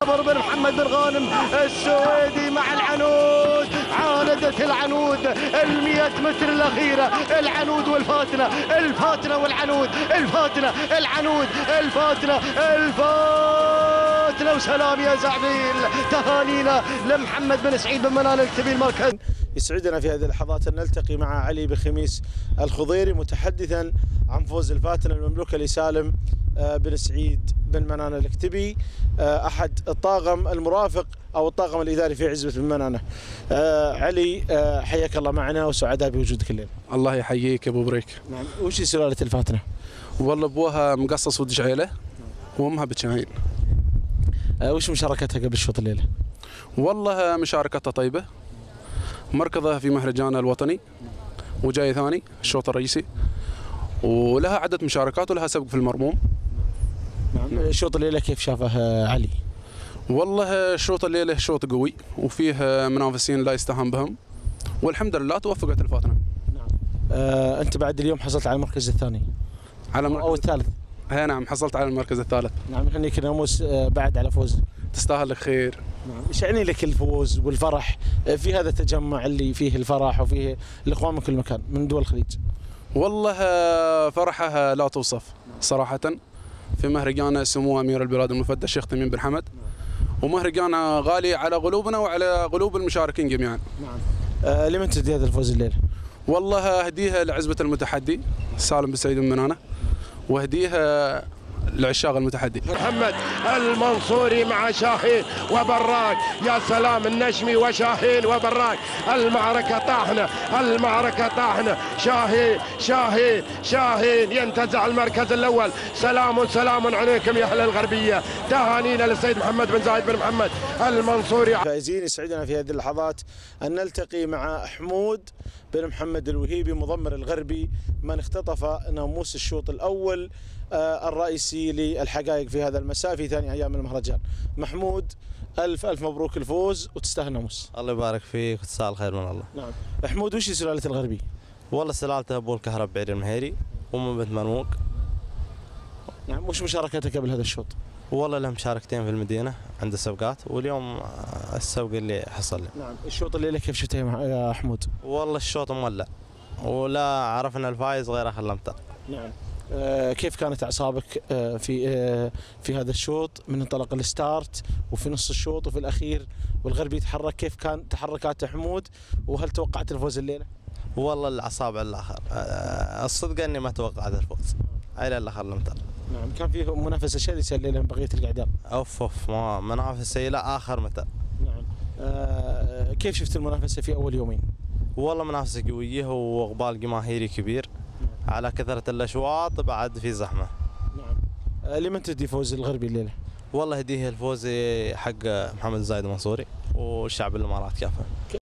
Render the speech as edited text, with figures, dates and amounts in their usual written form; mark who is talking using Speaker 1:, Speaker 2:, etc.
Speaker 1: جابر بن محمد بن غانم السويدي مع العنود. عاندت العنود 100 متر الأخيرة، العنود والفاتنة، الفاتنة والعنود، الفاتنة العنود، الفاتنة وسلام يا زعبيل. تهانينا لمحمد بن سعيد بن منال الكتبي المركز. يسعدنا في هذه اللحظات أن نلتقي مع علي بن خميس الخضيري متحدثا عن فوز الفاتنة المملوكة لسالم بن سعيد بن منانة الكتبي، أحد الطاقم المرافق أو الطاقم الإداري في عزبة بن منانة. علي، حياك الله معنا وسعداء بوجودك الليل.
Speaker 2: الله يحييك أبو بريك.
Speaker 1: نعم، وش سلالة الفاتنة؟
Speaker 2: والله أبوها مقصص ودش عيلة وأمها بتشاهين.
Speaker 1: وش مشاركتها قبل الشوط الليلة؟
Speaker 2: والله مشاركتها طيبة، مركضها في مهرجان الوطني وجاي ثاني الشوط الرئيسي، ولها عدة مشاركات ولها سبق في المرموم.
Speaker 1: نعم. الشوط الليلة كيف شافه علي؟
Speaker 2: والله شوط الليلة شوط قوي وفيه منافسين لا يستهان بهم، والحمد لله توفقت الفاتنة.
Speaker 1: نعم. أنت بعد اليوم حصلت على المركز الثاني أو الثالث؟
Speaker 2: نعم، حصلت على المركز الثالث.
Speaker 1: نعم، يهنيك ناموس بعد على فوز.
Speaker 2: تستاهل لك خير.
Speaker 1: نعم. ايش يعني لك الفوز والفرح في هذا التجمع اللي فيه الفرح وفيه الاخوان من كل مكان من دول الخليج؟
Speaker 2: والله فرحها لا توصف صراحة، في مهرجان سمو أمير البلاد المفدى الشيخ تميم بن حمد، ومهرجان غالي على قلوبنا وعلى قلوب المشاركين جميعا.
Speaker 1: نعم. لمن تهدي هذا الفوز الليلة؟
Speaker 2: والله أهديها لعزبة المتحدي سالم بن سعيد بن منانة، وأهديها لعشاق المتحدي.
Speaker 3: محمد المنصوري مع شاهين وبراك، يا سلام، النجمي وشاهين وبراك. المعركة طاحنة، المعركة طاحنة. شاهين ينتزع المركز الأول. سلام عليكم يا أهل الغربية. تهانينا للسيد محمد بن زايد بن محمد المنصوري.
Speaker 1: فائزين، يسعدنا في هذه اللحظات أن نلتقي مع حمود بن محمد الوهيبي مضمر الغربي، من اختطف ناموس الشوط الأول الرئيسي للحقائق في هذا المساء في ثاني أيام المهرجان. محمود، ألف مبروك الفوز وتستاهل ناموس.
Speaker 4: الله يبارك فيك وتستاهل خير من الله.
Speaker 1: نعم. حمود، وش سلالة الغربي؟
Speaker 4: والله سلالته أبو الكهرب بعيد المهيري وأم بنت مرموق.
Speaker 1: نعم. وش مشاركتك قبل هذا الشوط؟
Speaker 4: والله له مشاركتين في المدينة عند السبقات، واليوم السبق اللي حصل له.
Speaker 1: نعم. الشوط الليلة كيف شفته يا حمود؟
Speaker 4: والله الشوط مولع ولا عرفنا الفايز غير آخر لمتة.
Speaker 1: نعم. كيف كانت أعصابك في هذا الشوط من انطلاق الستارت وفي نص الشوط وفي الأخير والغربي يتحرك؟ كيف كان تحركات حمود وهل توقعت الفوز الليلة؟
Speaker 4: والله الأعصاب على الآخر، الصدق إني ما توقعت الفوز إلى الآخر لمتة.
Speaker 1: نعم. كان فيه منافسة شرسة الليلة من بقية القعدان.
Speaker 4: أوف ما منافسة إلى آخر متى.
Speaker 1: نعم. كيف شفت المنافسة في أول يومين؟
Speaker 4: والله منافسة قوية وإقبال جماهيري كبير على كثرة الأشواط، بعد في زحمة.
Speaker 1: نعم. لمن تدي فوز الغربي الليلة؟
Speaker 4: والله هديه الفوز حق محمد زايد المنصوري والشعب الإمارات كافة.